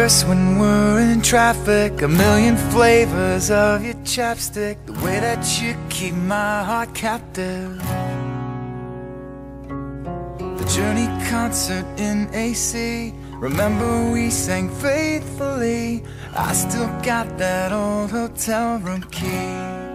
curse when we're in traffic, a million flavors of your chapstick, the way that you keep my heart captive. The Journey concert in AC, remember we sang faithfully. I still got that old hotel room key.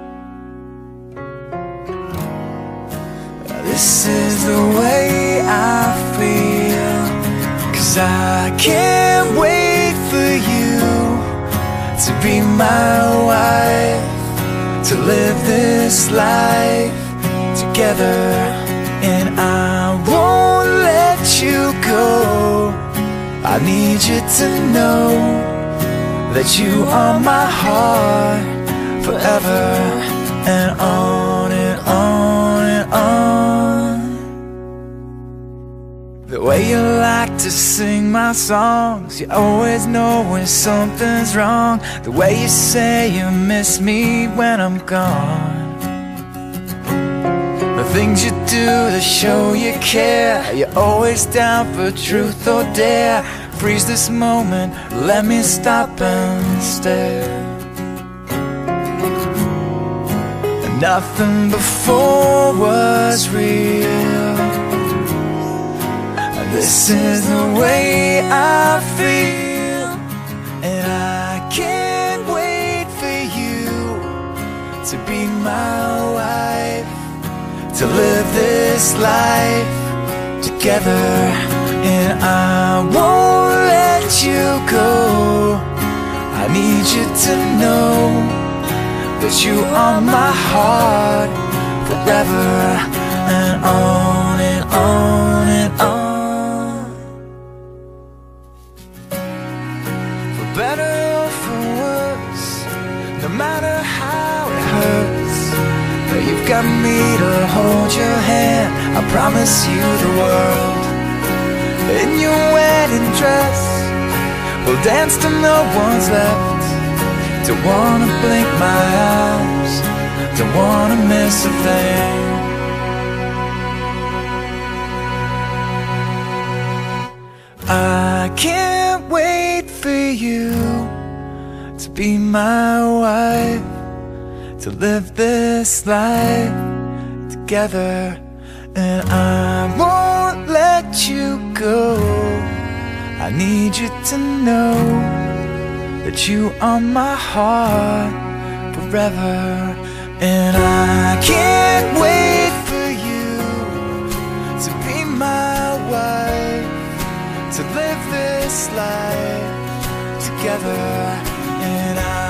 This is the way I feel, 'cause I can't wait for you to be my wife, to live this life together. And I won't let you go. I need you to know that you are my heart forever, and on and on and on. The way you like to sing my songs, you always know when something's wrong. The way you say you miss me when I'm gone, the things you do to show you care. You're always down for truth or dare. Freeze this moment, let me stop and stare. Nothing before was real. This is the way I feel, and I can't wait for you to be my wife, to live this life together. And I won't let you go. I need you to know that you are my heart forever, and on and on and on. For better or for worse, no matter how it hurts, you've got me to hold your hand. I promise you the world. In your wedding dress, we'll dance till no one's left. Don't wanna blink my eyes, don't wanna miss a thing. I can't wait for you to be my wife, to live this life together. And I won't let you go. I need you to know that you are my heart forever. And I can't wait for you to be my wife, to live this life together. And I